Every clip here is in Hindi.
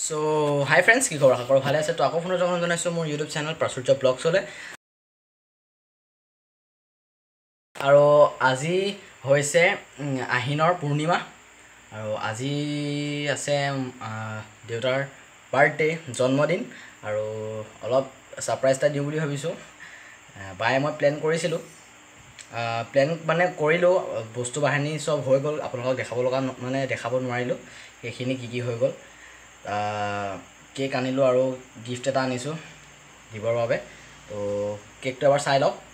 So, hi friends, কি খবৰ? আশা কৰোঁ ভালে আছে। তো আকৌ পুনৰ জনাইছোঁ মোৰ YouTube চেনেল প্ৰাচুৰ্য ব্লগছলৈ। আৰু আজি হৈছে আহিনৰ পূৰ্ণিমা আৰু আজি আছে দেউতাৰ বাৰ্থডে জন্মদিন আৰু অলপ সাৰপ্ৰাইজ এটা দিওঁ বুলি ভাবিছোঁ। বাই মই প্ল্যান কৰিছিলোঁ প্ল্যান মানে কৰিলোঁ বস্তু বাহিনী সব হৈ গ'ল আপোনালোকক দেখাব লগা মানে দেখাব নোৱাৰিলোঁ এইখিনি কি হৈ গ'ল কেক আনিলোঁ আৰু গিফট এটা আনিছোঁ দিবৰ বাবে তো কেকটো এবাৰ চাই লওক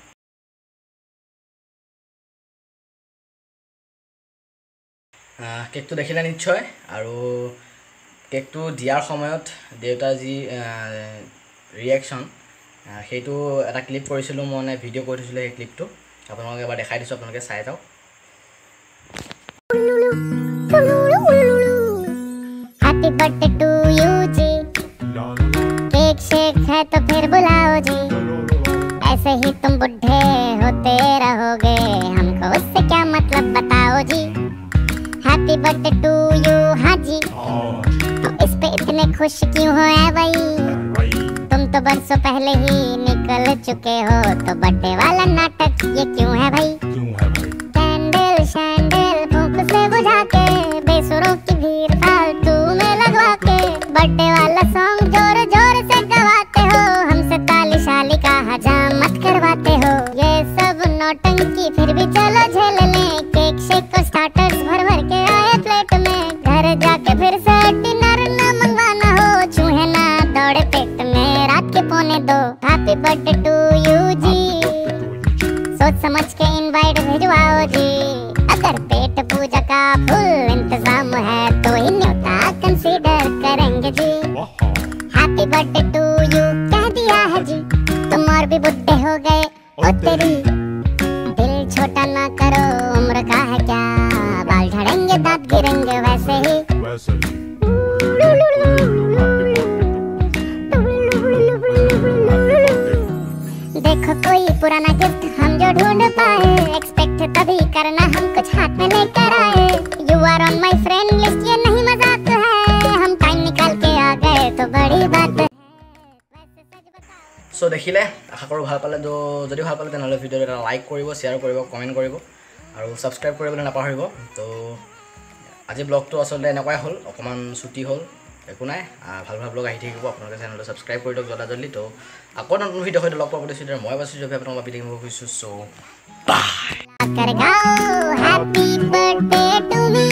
কেকটো দেখিলে নিশ্চয় আৰু কেকটো দিয়াৰ সময়ত দেউতাৰ যি ৰিয়েকশ্যন সেইটো এটা ক্লিপ কৰিছিলোঁ মই মানে ভিডিঅ' কৰি থৈছিলোঁ সেই ক্লিপটো আপোনালোকক এবাৰ দেখাই দিছোঁ আপোনালোকে চাই যাওক हैप्पी बर्थडे टू यू जी केक शेक है तो फिर बुलाओ जी ऐसे ही तुम बुढ़े होते रहोगे हमको उससे क्या मतलब बताओ जी हैप्पी बर्थडे टू यू हाँ जी तो इस पे इतने खुश क्यों हो ऐ भाई तुम तो बरसों पहले ही निकल चुके हो तो बर्थडे वाला नाटक ये क्यों है भाई कैंडल शैंडल फूंक से बुझा के बेसुरों की भीड़ फालतू में लगवा के बर्थडे वाला सॉन्ग जोर जोर से गवाते हो हमसे ताली शाली का हजामत करवाते हो ये सब नौटंकी फिर भी चलो झेल लें केक शेक को स्टार्टर्स भर भर के आए प्लेट में घर जाके फिर से डिनर ना मंगवाना हो चूहे ना दौड़े पेट में रात के 1:45 हैप्पी बर्थडे टू यू जी सोच समझ के इनवाइट भिजवाओ जी अगर पेट पूजा का फुल इंतजाम है तो ही न्योता कंसीडर करेंगे जी हैप्पी बर्थडे टू यू कह दिया है जी तुम और भी बुढ़े हो गए ओ तेरी दिल छोटा ना करो उम्र का है क्या बाल झड़ेंगे दांत गिरेंगे वैसे ही देखो कोई पुराना गिफ्ट हम जो ढूंढ पाए एक्सपेक्ट तभी करना हम कुछ हाथ में लेकर आए you are on my friend list ये नहीं मजाक है हम टाइम निकाल के आ गए तो बड़ी बात है सो देखिले आशा करूँ ভাল পালে তো যদি ভাল পালে তেনেহ'লে ভিডিঅ'টো এটা লাইক কৰিব শ্বেয়াৰ কৰিব কমেণ্ট কৰিব আৰু ছাবস্ক্ৰাইব কৰিবলৈ নাপাহৰিব তো আজি ব্লগটো আচলতে এনেকুৱাই হ'ল অকণমান ছুটি হ'ল একো নাই ভাল ভাল ব্লগ আহি থাকিব আপোনালোকে চেনেলটো ছাবস্ক্ৰাইব কৰি দিয়ক জলদি তো আকৌ নতুন ভিডিঅ' সৈতে লগ পাব দিছোঁ মই বাছি যাবি আপোনালোকক ভাবি থাকিব খুজিছোঁ চ' বাই हैप्पी बर्थडे टू मी